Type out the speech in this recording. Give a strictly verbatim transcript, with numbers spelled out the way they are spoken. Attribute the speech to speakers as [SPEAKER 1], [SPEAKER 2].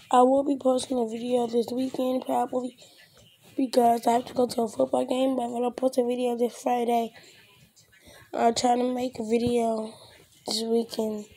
[SPEAKER 1] I will be posting a video this weekend probably because I have to go to a football game, but I'm going to post a video this Friday. I'm trying to make a video this weekend.